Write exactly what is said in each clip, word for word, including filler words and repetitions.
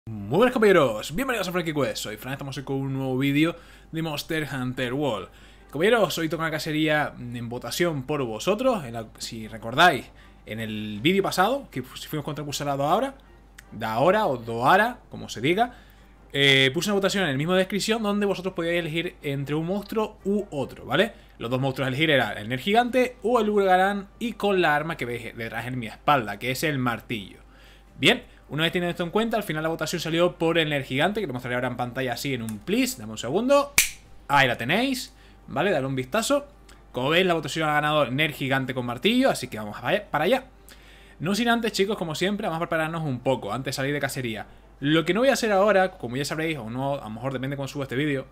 Muy buenas compañeros, bienvenidos a Frankie Quest, soy Fran, estamos hoy con un nuevo vídeo de Monster Hunter World. Compañeros, hoy toca una cacería en votación por vosotros, en la, si recordáis, en el vídeo pasado, que si fuimos contra el Busalado ahora, da ahora o Doara, como se diga, eh, puse una votación en el mismo descripción donde vosotros podíais elegir entre un monstruo u otro, ¿vale? Los dos monstruos a elegir eran el Nergigante o el Urgarán y con la arma que veis detrás en mi espalda, que es el martillo. Bien. Una vez teniendo esto en cuenta, al final la votación salió por el Nergigante, que lo mostraré ahora en pantalla así en un please. Dame un segundo. Ahí la tenéis. Vale, dale un vistazo. Como veis, la votación ha ganado Nergigante con martillo, así que vamos para allá. No sin antes, chicos, como siempre, vamos a prepararnos un poco antes de salir de cacería. Lo que no voy a hacer ahora, como ya sabréis, o no, a lo mejor depende de cuando suba este vídeo,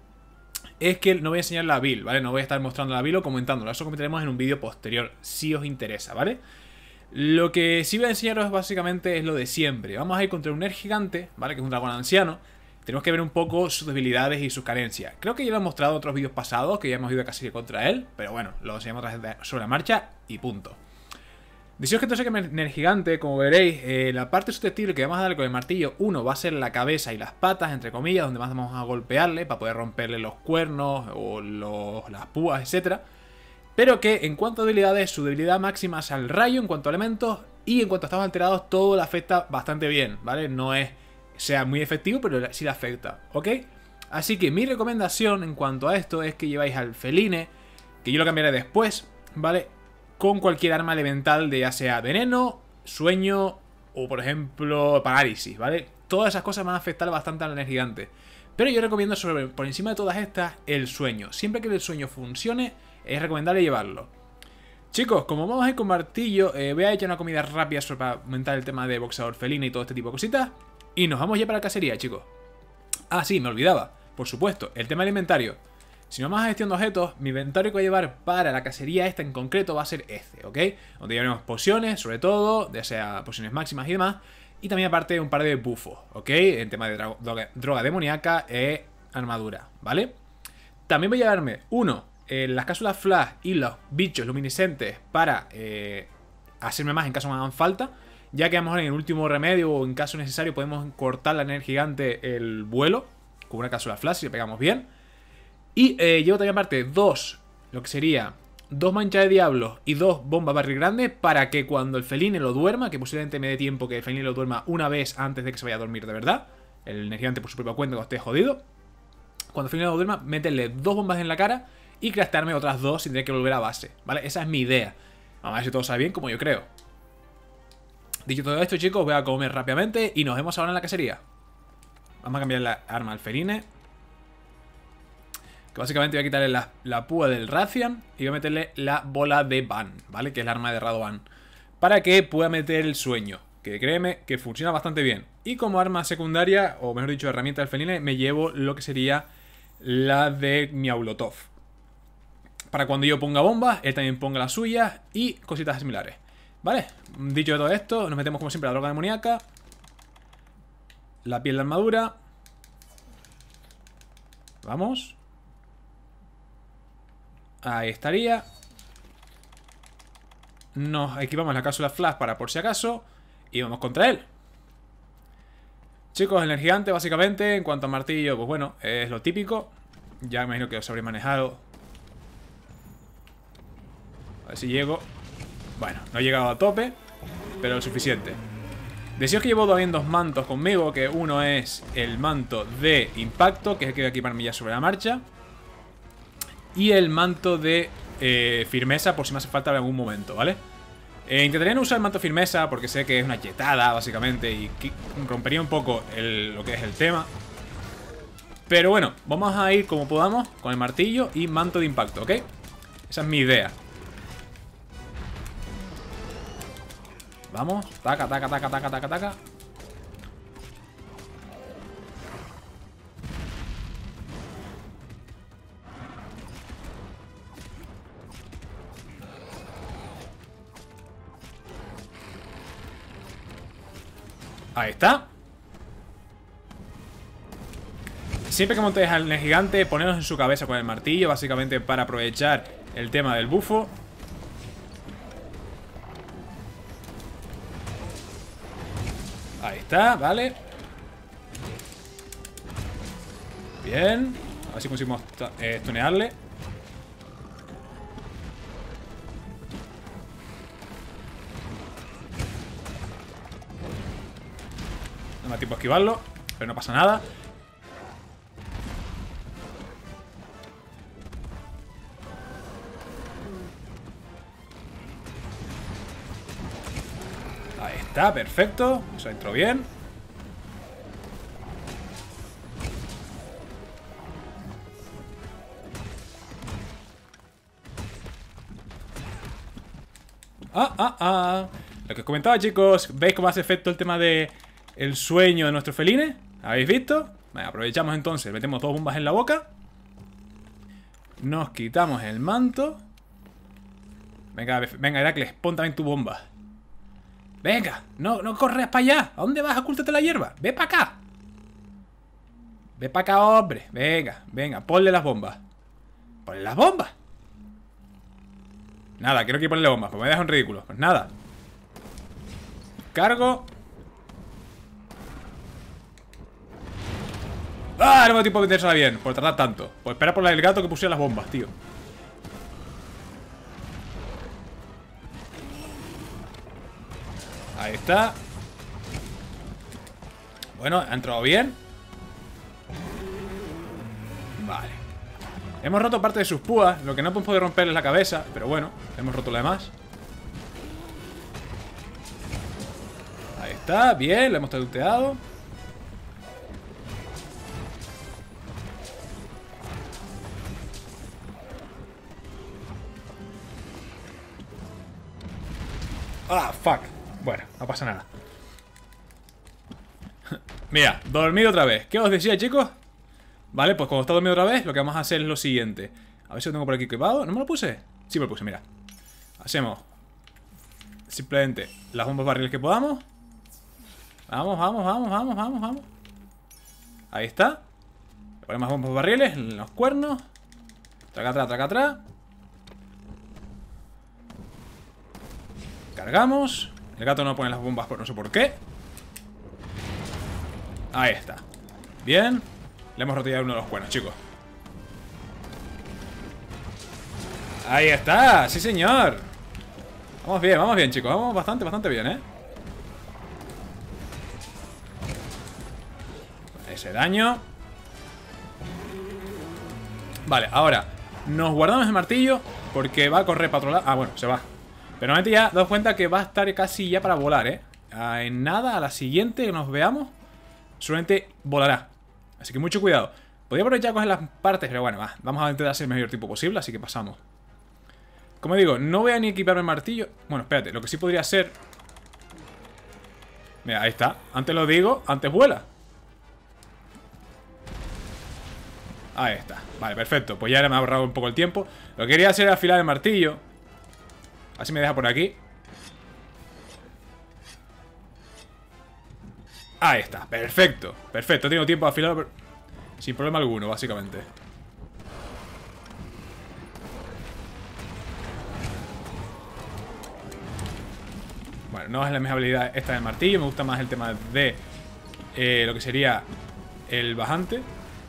es que no voy a enseñar la build, ¿vale? No voy a estar mostrando la build o comentándolo. Eso comentaremos en un vídeo posterior, si os interesa, ¿vale? Lo que sí voy a enseñaros básicamente es lo de siempre. Vamos a ir contra un Nergigante, ¿vale? Que es un dragón anciano. Tenemos que ver un poco sus debilidades y sus carencias. Creo que ya lo he mostrado en otros vídeos pasados, que ya hemos ido a cacería contra él. Pero bueno, lo enseñamos otra vez sobre la marcha y punto. Deciros que entonces que el Nergigante, como veréis, eh, la parte susceptible que vamos a darle con el martillo, uno va a ser la cabeza y las patas, entre comillas, donde más vamos a golpearle para poder romperle los cuernos o los, las púas, etcétera. Pero que en cuanto a debilidades, su debilidad máxima es al rayo en cuanto a elementos. Y en cuanto a estados alterados, todo le afecta bastante bien, ¿vale? No es sea muy efectivo, pero sí le afecta, ¿ok? Así que mi recomendación en cuanto a esto es que lleváis al Feline, que yo lo cambiaré después, ¿vale? Con cualquier arma elemental de ya sea veneno, sueño o por ejemplo parálisis, ¿vale? Todas esas cosas van a afectar bastante al Nergigante. Pero yo recomiendo sobre, por encima de todas estas el sueño. Siempre que el sueño funcione, es recomendable llevarlo. Chicos, como vamos a ir con martillo, eh, voy a echar una comida rápida para aumentar el tema de boxeador felino y todo este tipo de cositas. Y nos vamos ya para la cacería, chicos. Ah, sí, me olvidaba. Por supuesto, el tema del inventario. Si no vamos a gestión de objetos, mi inventario que voy a llevar para la cacería esta en concreto va a ser este, ¿ok? Donde llevaremos pociones, sobre todo, ya sea pociones máximas y demás. Y también aparte un par de buffos, ¿ok? En tema de droga, droga demoníaca e armadura, ¿vale? También voy a llevarme uno. Eh, las cápsulas flash y los bichos luminiscentes para eh, hacerme más en caso me hagan falta, ya que a lo mejor en el último remedio o en caso necesario podemos cortar la Nergigante el vuelo con una cápsula flash si le pegamos bien. Y eh, llevo también aparte dos, lo que sería dos manchas de diablos y dos bombas barril grandes para que cuando el Feline lo duerma, que posiblemente me dé tiempo que el Feline lo duerma una vez antes de que se vaya a dormir de verdad, el Nergigante por su propia cuenta cuando esté jodido, cuando el Feline lo duerma, meterle dos bombas en la cara y craftearme otras dos sin tener que volver a base, ¿vale? Esa es mi idea. Vamos a ver si todo sale bien como yo creo. Dicho todo esto, chicos, voy a comer rápidamente y nos vemos ahora en la cacería. Vamos a cambiar la arma al Feline, que básicamente voy a quitarle la, la púa del Rathian y voy a meterle la bola de Ban, ¿vale? Que es la arma de Radovan, para que pueda meter el sueño, que créeme que funciona bastante bien. Y como arma secundaria, o mejor dicho, herramienta del Feline, me llevo lo que sería la de Miaulotov, para cuando yo ponga bombas, él también ponga las suyas y cositas similares. ¿Vale? Dicho todo esto, nos metemos como siempre a la droga demoníaca, la piel de armadura. Vamos. Ahí estaría. Nos equipamos la cápsula flash para por si acaso y vamos contra él. Chicos, el Nergigante básicamente, en cuanto a martillo, pues bueno, es lo típico. Ya me imagino que os habréis manejado. A ver si llego. Bueno, no he llegado a tope, pero lo suficiente. Deciros que llevo también dos mantos conmigo, que uno es el manto de impacto, que es el que voy a equiparme ya sobre la marcha, y el manto de eh, firmeza, por si me hace falta en algún momento, ¿vale? Eh, intentaré no usar el manto de firmeza, porque sé que es una yetada, básicamente, y rompería un poco el, lo que es el tema. Pero bueno, vamos a ir como podamos con el martillo y manto de impacto, ¿ok? Esa es mi idea. Vamos, taca, taca, taca, taca, taca, taca. Ahí está. Siempre que montéis al Nergigante, poneros en su cabeza con el martillo, básicamente para aprovechar el tema del bufo. Ahí está, vale. Bien. A ver si conseguimos eh, tunearle. No me da tiempo a esquivarlo, pero no pasa nada. Ahí está, perfecto. Eso entró bien. Ah, ah, ah. Lo que os comentaba, chicos. ¿Veis cómo hace efecto el tema de el sueño de nuestro feline? ¿Habéis visto? Venga, aprovechamos entonces. Metemos dos bombas en la boca. Nos quitamos el manto. Venga, venga, Heracles, pon también tu bomba. Venga, no, no corres para allá. ¿A dónde vas? Ocúltate la hierba. Ve para acá. Ve para acá, hombre. Venga, venga, ponle las bombas. Ponle las bombas. Nada, quiero que ponerle bombas, pues me deja un ridículo. Pues nada. Cargo. ¡Ah! No me da tiempo de metérsela bien, por tardar tanto. Pues espera por el gato que pusiera las bombas, tío. Ahí está. Bueno, ha entrado bien. Vale. Hemos roto parte de sus púas. Lo que no hemos podido romper es la cabeza. Pero bueno, hemos roto lo demás. Ahí está, bien, lo hemos taluteado. Ah, fuck. Bueno, no pasa nada. Mira, dormido otra vez. ¿Qué os decía, chicos? Vale, pues cuando está dormido otra vez, lo que vamos a hacer es lo siguiente. A ver si lo tengo por aquí equipado. ¿No me lo puse? Sí me lo puse, mira. Hacemos simplemente las bombas barriles que podamos. Vamos, vamos, vamos, vamos, vamos, vamos. Ahí está. Le ponemos bombas barriles en los cuernos. Traca atrás, traca atrás. Cargamos. El gato no pone las bombas por no sé por qué. Ahí está. Bien. Le hemos roto ya uno de los cuernos, chicos. Ahí está, sí señor. Vamos bien, vamos bien, chicos. Vamos bastante, bastante bien, ¿eh? Ese daño. Vale, ahora nos guardamos el martillo porque va a correr para otro lado. Ah, bueno, se va. Pero normalmente ya daos cuenta que va a estar casi ya para volar, ¿eh? Ah, en nada, a la siguiente que nos veamos, solamente volará. Así que mucho cuidado. Podría aprovechar a coger las partes, pero bueno, va, vamos a intentar hacer el mayor tiempo posible, así que pasamos. Como digo, no voy a ni equiparme el martillo. Bueno, espérate, lo que sí podría ser... Mira, ahí está. Antes lo digo, antes vuela. Ahí está. Vale, perfecto. Pues ya me ha ahorrado un poco el tiempo. Lo que quería hacer era afilar el martillo. Así me deja por aquí. Ahí está, perfecto. Perfecto, tengo tiempo de afilarlo sin problema alguno, básicamente. Bueno, no es la mejor habilidad esta del martillo. Me gusta más el tema de eh, lo que sería el bajante.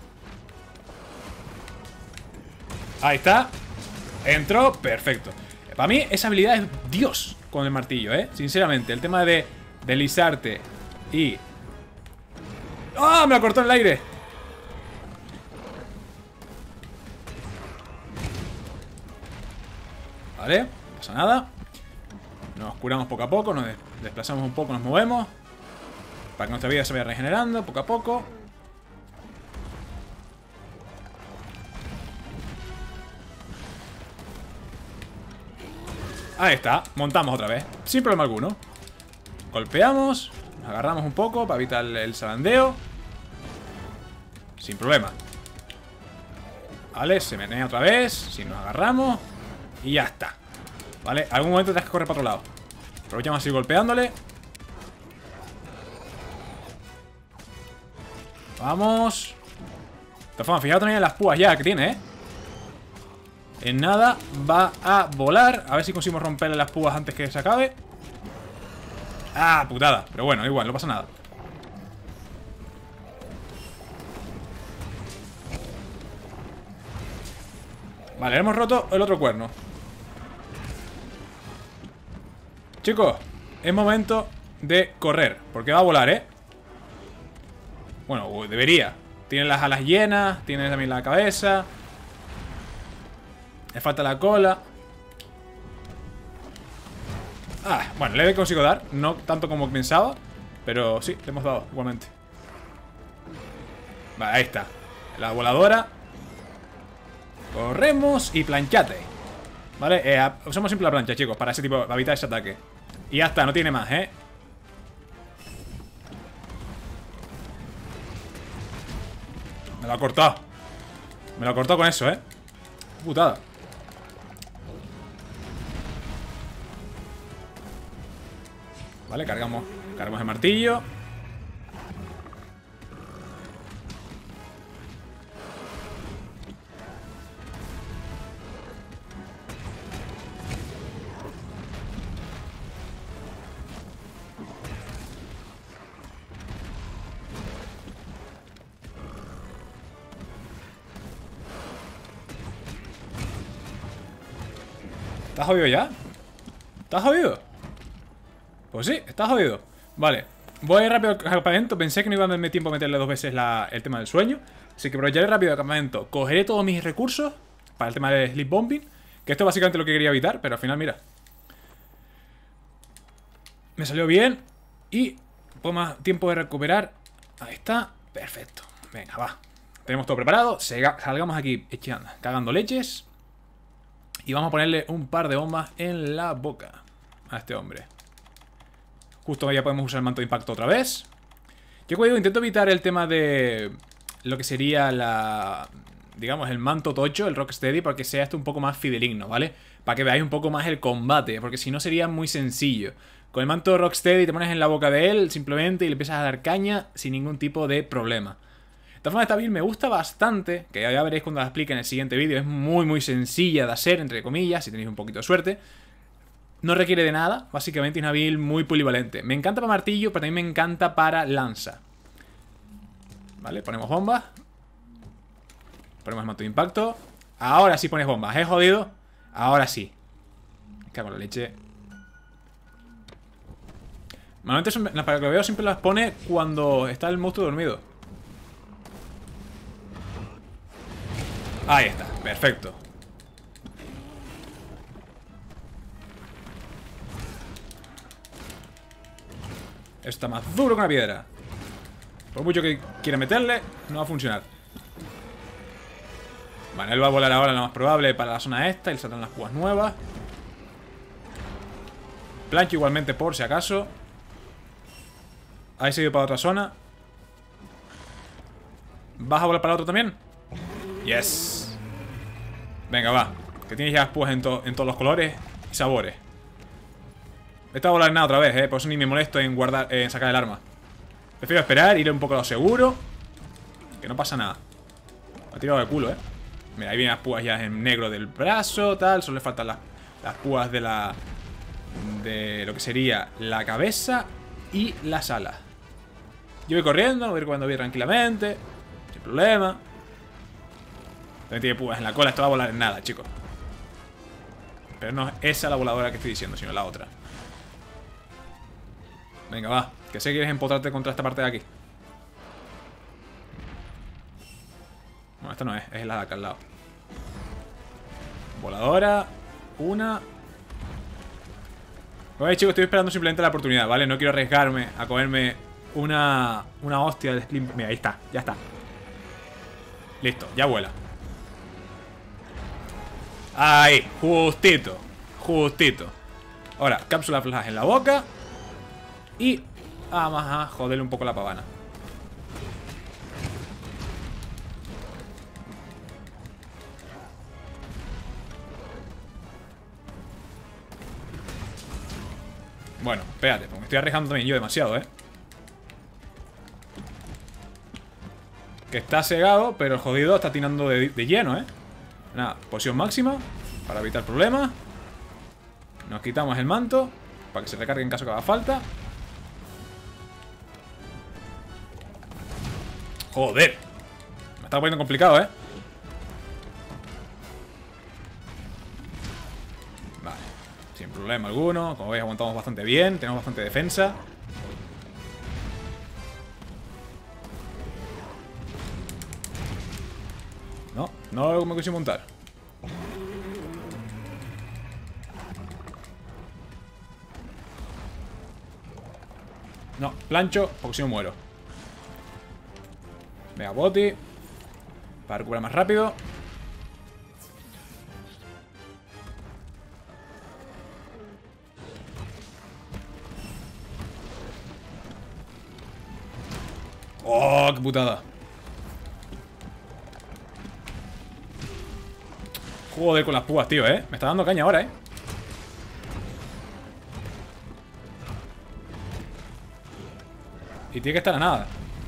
Ahí está. Entró, perfecto. Para mí esa habilidad es Dios con el martillo, ¿eh? Sinceramente, el tema de deslizarte y... ¡Ah! ¡Oh! Me lo cortó en el aire. Vale, no pasa nada. Nos curamos poco a poco, nos desplazamos un poco, nos movemos para que nuestra vida se vaya regenerando poco a poco. Ahí está, montamos otra vez, sin problema alguno. Golpeamos, nos agarramos un poco para evitar el, el zarandeo. Sin problema. Vale, se menea otra vez. Si nos agarramos. Y ya está. Vale, algún momento tendrás que correr para otro lado. Aprovechamos así golpeándole. Vamos. De todas formas, fijaos también en las púas ya que tiene, ¿eh? En nada va a volar. A ver si conseguimos romperle las púas antes que se acabe. Ah, putada. Pero bueno, igual, no pasa nada. Vale, hemos roto el otro cuerno. Chicos, es momento de correr, porque va a volar, ¿eh? Bueno, debería. Tiene las alas llenas, tiene también la cabeza. Le falta la cola. Ah, bueno, le consigo dar. No tanto como pensaba, pero sí, le hemos dado igualmente. Vale, ahí está. La voladora. Corremos y planchate. Vale, eh, usamos siempre la plancha, chicos, para ese tipo, para evitar ese ataque. Y ya está, no tiene más, ¿eh? Me lo ha cortado. Me lo ha cortado con eso, ¿eh? Putada. Vale, cargamos. Cargamos el martillo. ¿Estás jodido ya? ¿Estás jodido? Pues sí, estás jodido. Vale, voy rápido al campamento. Pensé que no iba a darme tiempo a meterle dos veces la, el tema del sueño. Así que aprovecharé rápido al campamento. Cogeré todos mis recursos para el tema del sleep bombing, que esto es básicamente lo que quería evitar, pero al final, mira, me salió bien. Y poco más tiempo de recuperar. Ahí está, perfecto. Venga, va. Tenemos todo preparado. Salgamos aquí echando, cagando leches. Y vamos a ponerle un par de bombas en la boca a este hombre. Justo ya podemos usar el manto de impacto otra vez. Yo, como digo, intento evitar el tema de lo que sería la... digamos, el manto tocho, el Rocksteady, porque sea esto un poco más fideligno, ¿vale? Para que veáis un poco más el combate, porque si no sería muy sencillo. Con el manto Rocksteady te pones en la boca de él simplemente y le empiezas a dar caña sin ningún tipo de problema. De todas formas, esta build me gusta bastante, que ya veréis cuando la explique en el siguiente vídeo. Es muy muy sencilla de hacer, entre comillas, si tenéis un poquito de suerte. No requiere de nada, básicamente es una build muy polivalente. Me encanta para martillo, pero también me encanta para lanza. Vale, ponemos bombas. Ponemos el manto de impacto. Ahora sí pones bombas, ¿eh, jodido? Ahora sí. Me cago en la leche. Normalmente, para que lo veo, siempre las pone cuando está el monstruo dormido. Ahí está, perfecto. Esto está más duro que una piedra. Por mucho que quiera meterle, no va a funcionar. Vale, él va a volar ahora, lo más probable, para la zona esta. Y le saltan las púas nuevas. Plancho igualmente por si acaso. Ahí se ido para otra zona. ¿Vas a volar para la otra también? Yes. Venga, va. Que tienes ya púas en, to en todos los colores y sabores. Esta va a volar nada otra vez, eh. Por eso ni me molesto en guardar, eh, en sacar el arma. Prefiero esperar, ir un poco a lo seguro. Que no pasa nada. Me ha tirado de culo, eh. Mira, ahí vienen las púas ya en negro del brazo, tal. Solo le faltan las, las púas de la... de lo que sería la cabeza y las alas. Yo voy corriendo, voy a ir cuando voy tranquilamente. Sin problema. También tiene púas en la cola, esto va a volar en nada, chicos. Pero no es esa la voladora que estoy diciendo, sino la otra. Venga, va. Que sé que quieres empotrarte contra esta parte de aquí. No, esta no es, es la de acá al lado. Voladora. Una. Oye, chicos, estoy esperando simplemente la oportunidad, ¿vale? No quiero arriesgarme a comerme una, una hostia de Split. Mira, ahí está, ya está. Listo, ya vuela. Ahí, justito. Justito. Ahora, cápsula flash en la boca. Y vamos a joderle un poco la pavana. Bueno, espérate, porque me estoy arriesgando también yo demasiado, ¿eh? Que está cegado, pero el jodido está tirando de, de lleno, ¿eh? Nada, posición máxima para evitar problemas. Nos quitamos el manto para que se recargue en caso que haga falta. Joder. Me está poniendo complicado, ¿eh? problema alguno. Como veis, aguantamos bastante bien. Tenemos bastante defensa. No, no me consigo montar. No, plancho, porque si no muero. Venga, boti. Para recuperar más rápido. ¡Oh, qué putada! Joder con las púas, tío, ¿eh? Me está dando caña ahora, ¿eh? Y tiene que estar a nada.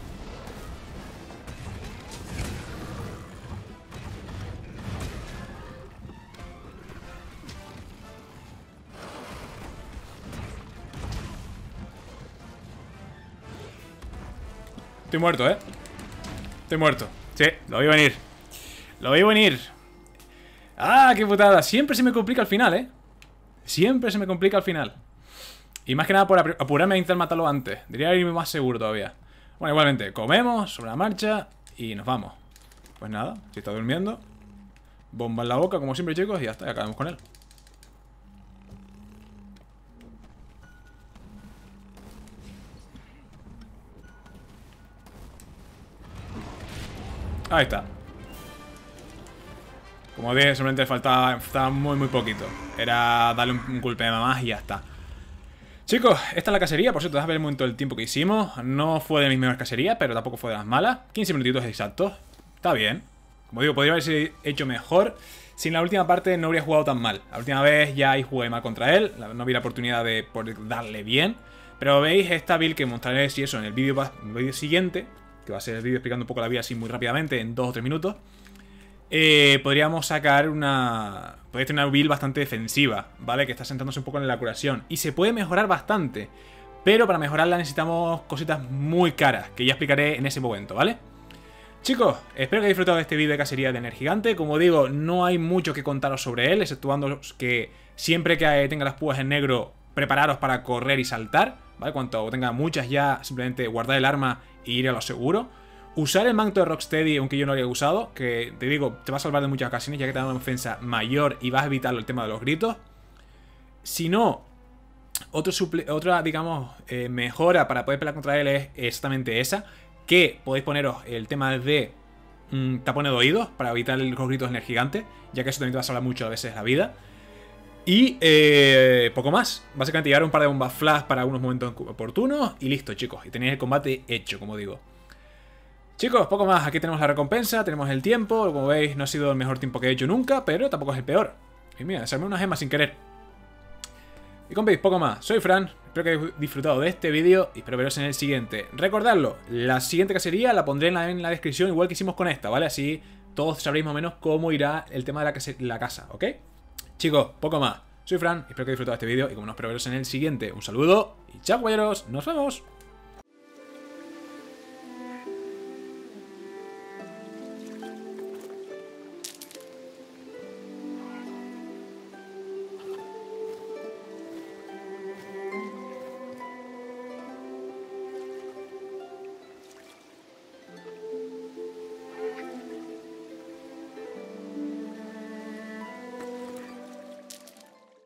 Estoy muerto, ¿eh? Estoy muerto. Sí, lo vi venir. Lo vi venir. ¡Ah, qué putada! Siempre se me complica al final, ¿eh? Siempre se me complica al final. Y más que nada por apurarme a intentar matarlo antes. Diría irme más seguro todavía. Bueno, igualmente, comemos sobre la marcha y nos vamos. Pues nada, si está durmiendo, bomba en la boca, como siempre, chicos, y ya está, ya acabamos con él. Ahí está. Como dije, solamente faltaba, faltaba muy muy poquito. Era darle un, un golpe de más y ya está. Chicos, esta es la cacería. Por cierto, déjame ver un momento el tiempo que hicimos. No fue de mis mejores cacerías, pero tampoco fue de las malas. quince minutitos exactos. Está bien. Como digo, podría haberse hecho mejor. Si en la última parte no habría jugado tan mal. La última vez ya ahí jugué mal contra él. No vi la oportunidad de poder darle bien. Pero veis esta build que mostraré si eso en el vídeo siguiente, que va a ser el vídeo explicando un poco la build así muy rápidamente, en dos o tres minutos. Eh, podríamos sacar una... Podéis tener una build bastante defensiva, ¿vale? Que está sentándose un poco en la curación. Y se puede mejorar bastante. Pero para mejorarla necesitamos cositas muy caras, que ya explicaré en ese momento, ¿vale? Chicos, espero que hayáis disfrutado de este vídeo de cacería de Energigante. Como digo, no hay mucho que contaros sobre él, exceptuando que siempre que tenga las púas en negro, prepararos para correr y saltar, ¿vale? Cuando tenga muchas ya, simplemente guardar el arma e ir a lo seguro. Usar el manto de Rocksteady, aunque yo no lo haya usado, que te digo, te va a salvar de muchas ocasiones, ya que te da una defensa mayor y vas a evitar el tema de los gritos. Si no, otro suple otra, digamos, eh, mejora para poder pelear contra él es exactamente esa, que podéis poneros el tema de mmm, tapones de oídos para evitar los gritos energigantes, ya que eso también te va a salvar mucho a veces la vida. Y eh, poco más. Básicamente llevar un par de bombas flash para unos momentos oportunos y listo, chicos. Y tenéis el combate hecho, como digo. Chicos, poco más. Aquí tenemos la recompensa, tenemos el tiempo. Como veis, no ha sido el mejor tiempo que he hecho nunca, pero tampoco es el peor. Y mira, se armé una gema sin querer. Y como veis, poco más. Soy Fran, espero que hayáis disfrutado de este vídeo y espero veros en el siguiente. Recordadlo, la siguiente cacería la pondré en la, en la descripción, igual que hicimos con esta, ¿vale? Así todos sabréis más o menos cómo irá el tema de la, la casa, ¿ok? Chicos, poco más. Soy Fran, espero que hayáis disfrutado de este vídeo y como no, espero veros en el siguiente. Un saludo y chao, caballeros. Nos vemos.